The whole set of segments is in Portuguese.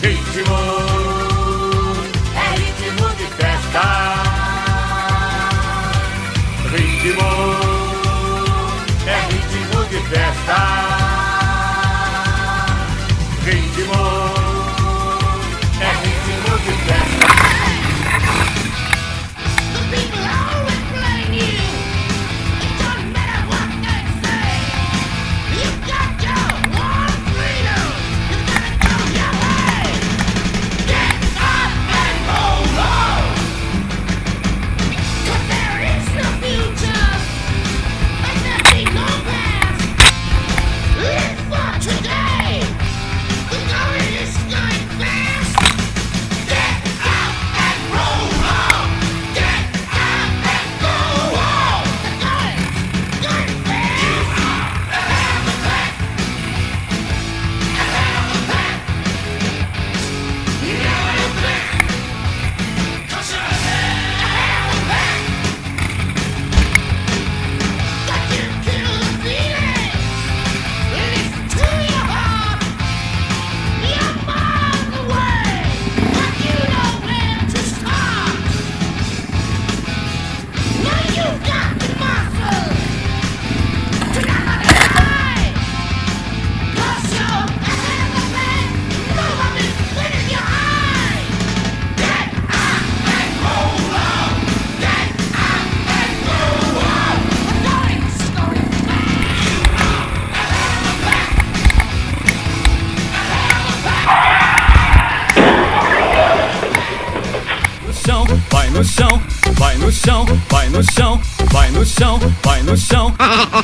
Ritmo, é ritmo de festa. Ritmo, é ritmo de festa. Ritmo, é ritmo de festa. Vai no chão, vai no chão, vai no chão, vai no chão, vai no chão.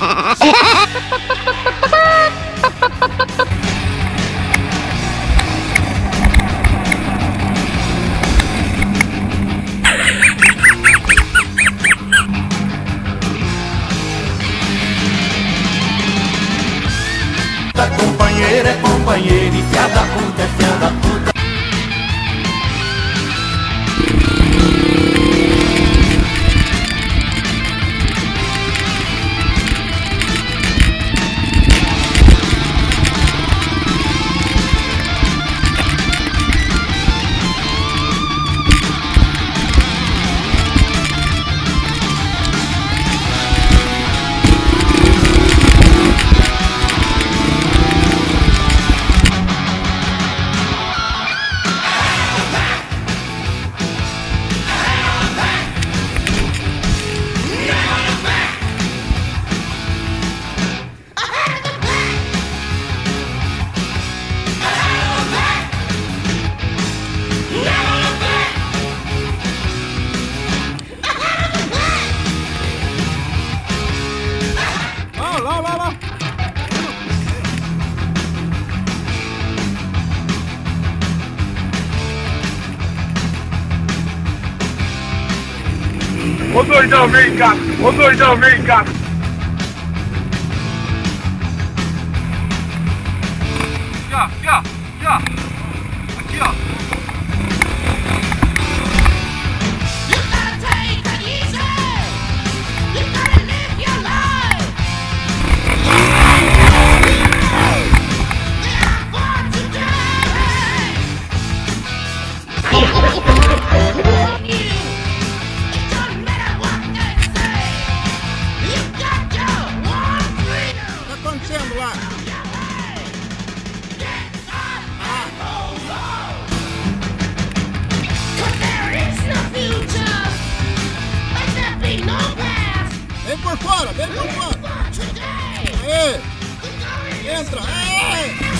Companheiro é companheiro e fiada puta é fiada puta. Ô doidão, vem cá! Ô doidão, vem cá! Aqui, ó! Aqui, ó! Vem por fora, vem por fora! Aê! Entra! Aê!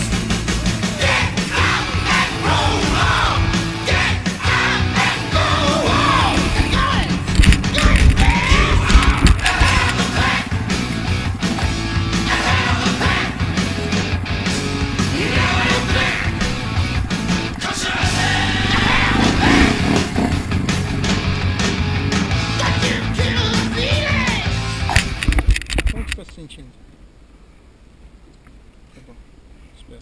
Como que você está se sentindo? Tá bom, espera.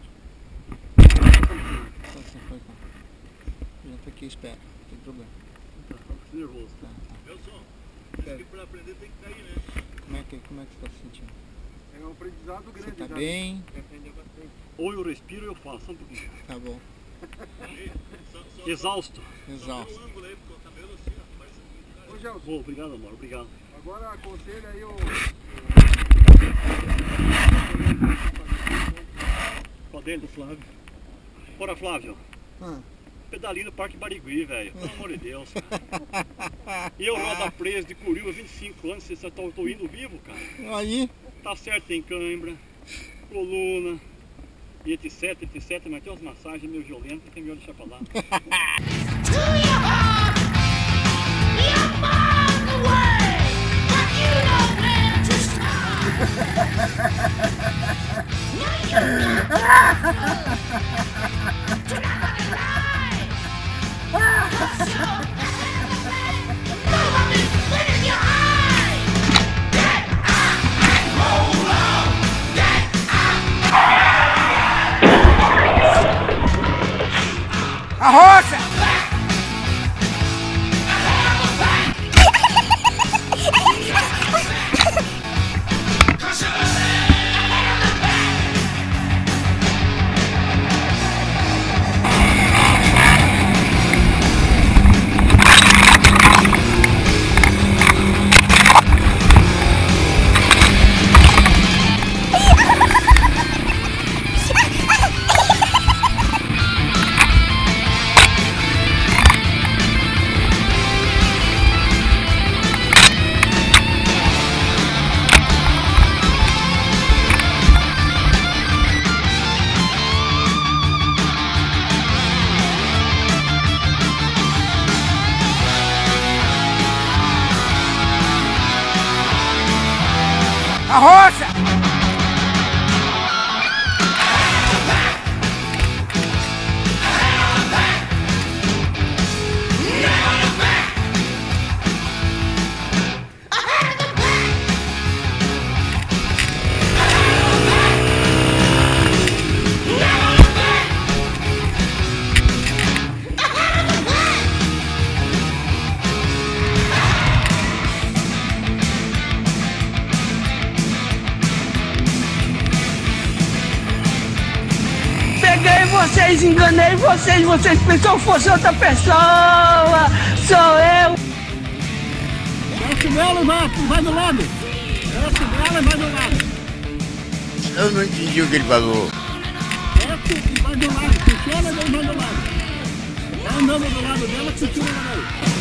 Tá assim, faz não. Já tá aqui, espera, não tem problema. Tá nervoso. Tá. Meu som, acho que pra aprender tem que cair, né? Como é que você tá se sentindo? É um aprendizado grande. Você tá bem? Ou eu respiro ou eu faço, só um pouquinho. Tá bom. Exausto. Exausto. Ô, Gelson. Bom, obrigado, amor, obrigado. Agora aconselha aí o... Qual dentro, Flávio? Bora, Flávio. Pedalinho no Parque Barigui, velho. Pelo amor de Deus. E eu roda preso de Curiúva 25 anos, vocês estão indo vivo, cara. Aí. Tá certo, tem cãibra, coluna, e etc, mas tem umas massagens meio violentas que é melhor deixar pra lá. A rocha! A rocha! Vocês, enganei vocês pensam que fosse outra pessoa, sou eu. Desce nela e vai do lado. Desce nela e vai do lado. Eu não entendi o que ele falou. Desce e vai do lado, funciona e vai do lado. Vai andando do lado dela que funciona daí.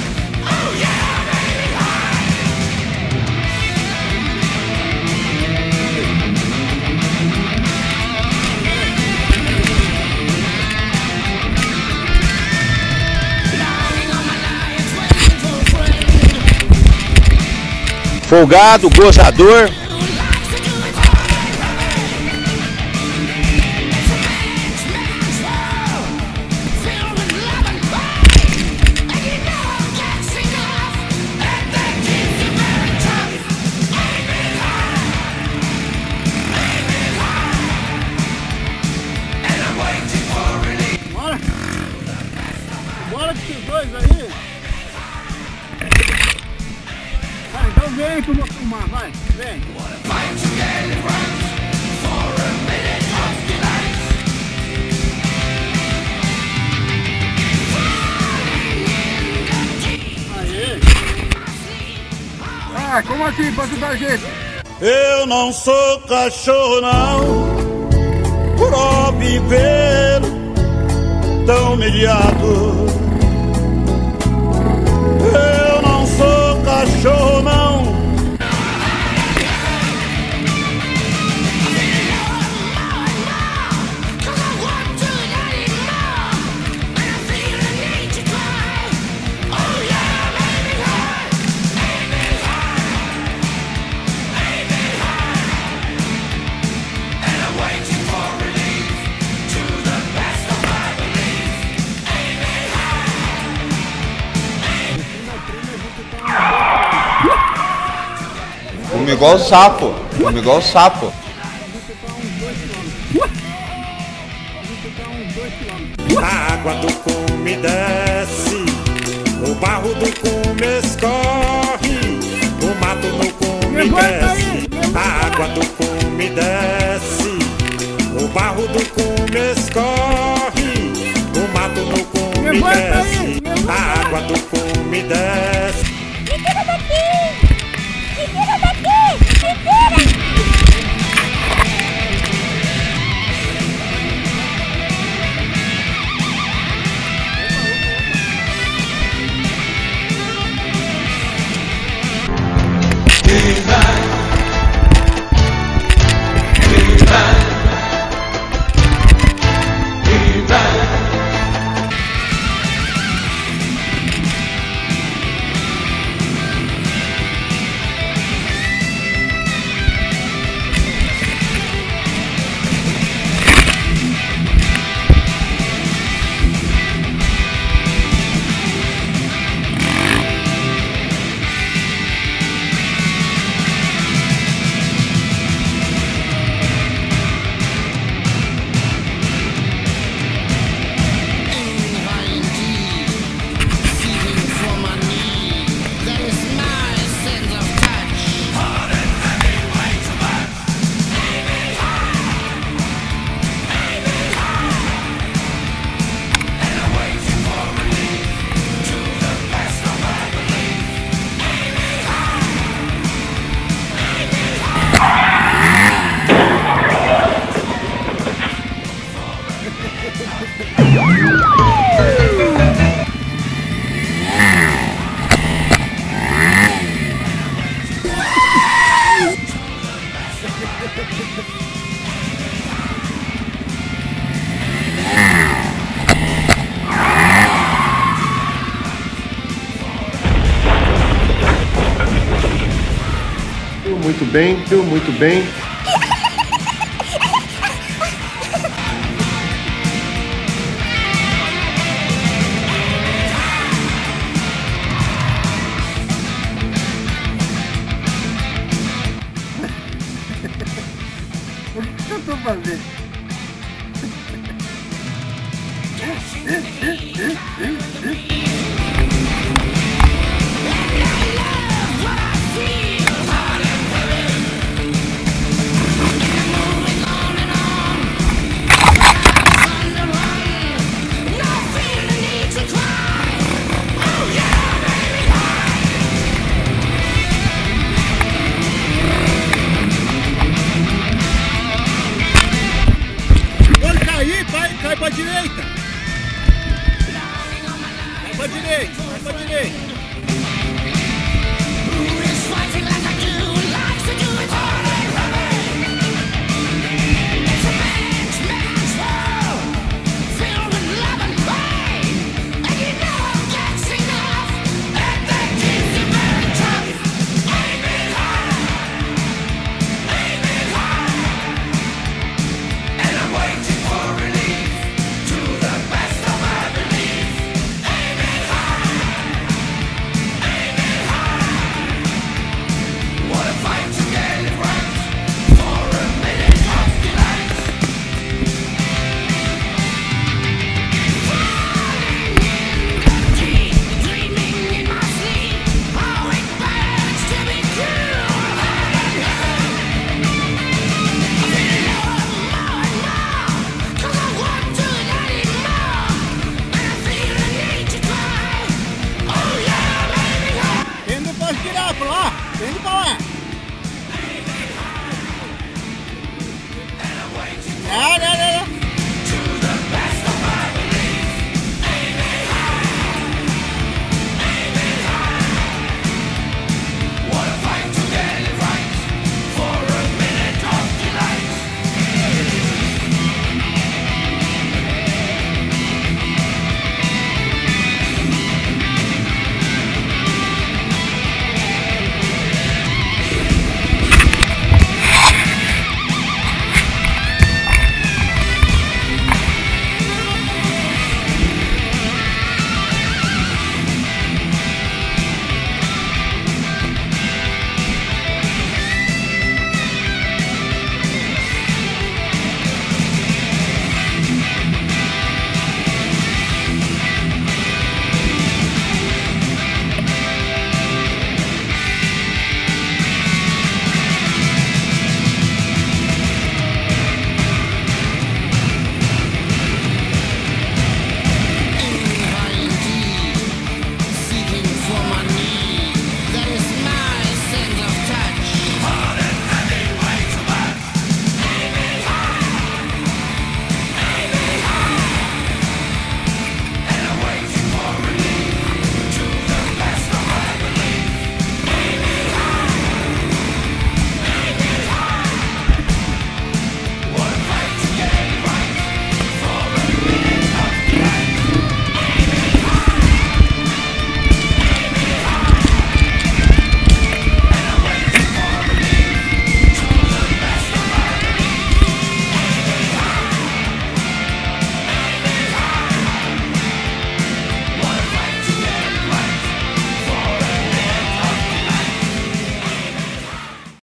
Folgado, gozador. Bora com esses dois aí. Então vem que eu vou filmar, vai, vem. Aí. Ah, como assim, pra ajudar a gente? Eu não sou cachorro não, por ó viver tão humilhado. Eu não sou cachorro não. Come igual o sapo. Come igual o sapo. A água do cume desce, o barro do cume escorre, o mato no cume desce. A água do cume desce, o barro do cume escorre, o come desce. A água do cume desce. Me tira daqui! Me tira daqui! Me tira! Muito bem, muito bem. O que eu tô fazendo? Cai pra direita! Vai pra direita! Vai pra direita!